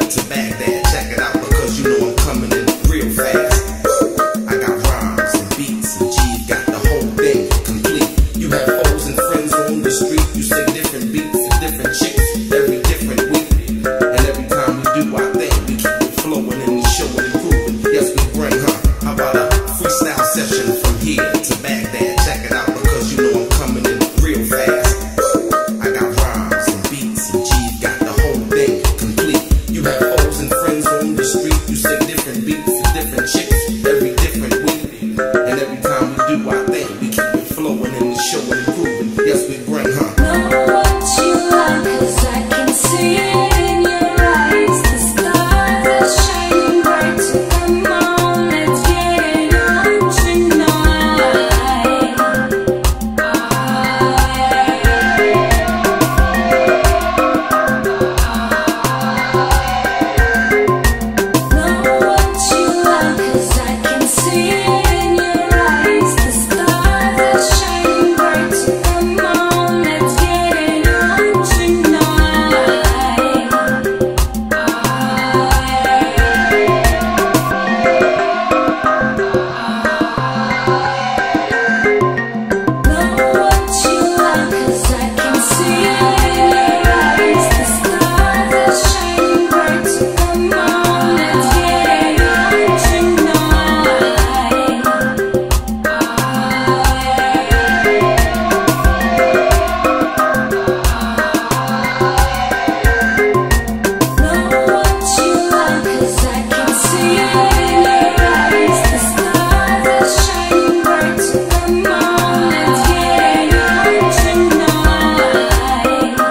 to Baghdad. Check it out because you know I'm coming in real fast. I got rhymes and beats and G, got the whole thing complete. You have foes and friends on the street. You say different beats and different chicks every different week. And every time we do our thing, we keep it flowing and showing and proving. Yes, we bring, how about a freestyle session from here to Baghdad? Check it out because you know I'm coming in real fast. I got rhymes and beats and G, got the whole thing complete. You have foes and friends on the street. You say different beats and different chicks every different week. And every time we do our thing, we keep it flowing and showing and proving. Yes, we bring, Know what you like, 'cause I can see it in your eyes. The stars are shining bright, so come on, let's get it on tonight. Know what you like, 'cause I can see it in your eyes. The stars are shining bright, so come on, let's get it on tonight. Know what you like, 'cause I can see it in your eyes. The stars are shining bright, so come on, let's get it on tonight. Know what you like, 'cause I can see it in your eyes. The stars are shining bright, so come on, let's get it on tonight.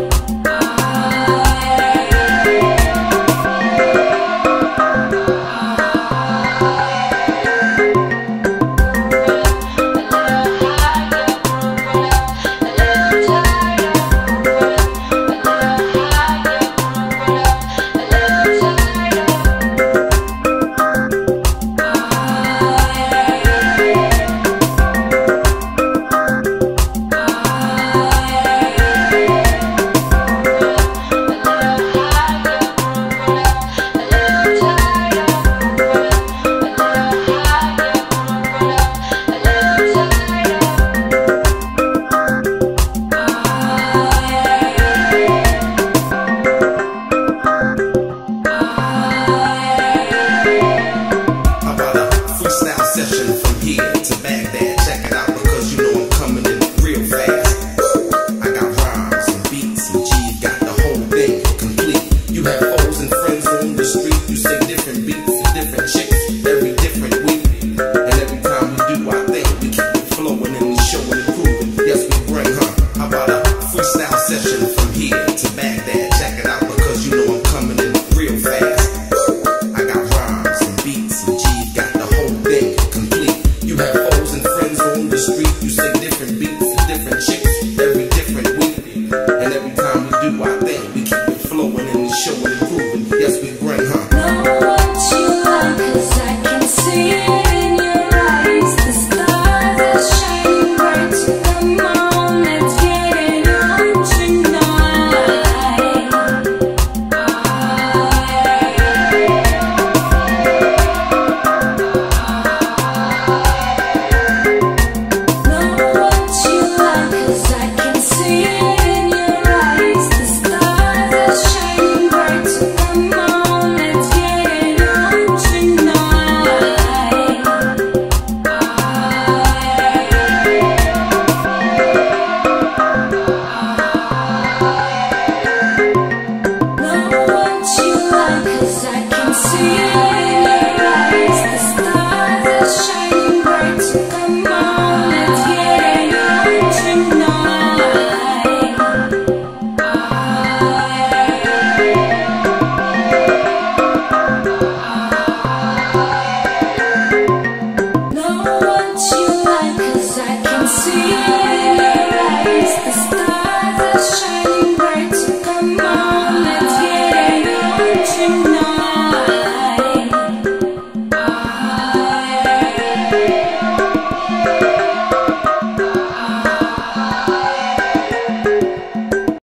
how about a freestyle session from here to Baghdad? Check it out because you know I'm coming in real fast. I got rhymes and beats and G, got the whole thing complete. You have foes and friends on the street. You say different beats and different chicks every different week. And every time we do our thing, we keep it flowing and showing and proving. Yes, we bring, how about a freestyle session from here to Baghdad? Check it out because you know I'm coming in real fast. I got rhymes and beats and G, got the whole thing complete. You have foes and friends on the street. You say different beats and different chicks every different week. And every time we do our thing, we keep it flowing and showing and proving. Yes, we bring, Know what you like, 'cause I can see it in your eyes. The stars are shining bright, so come on, let's get it on tonight. Know what you like, 'cause I can see it in your eyes. The stars are shining bright, so come on, let's get it on tonight. Know what you like, 'cause I can see it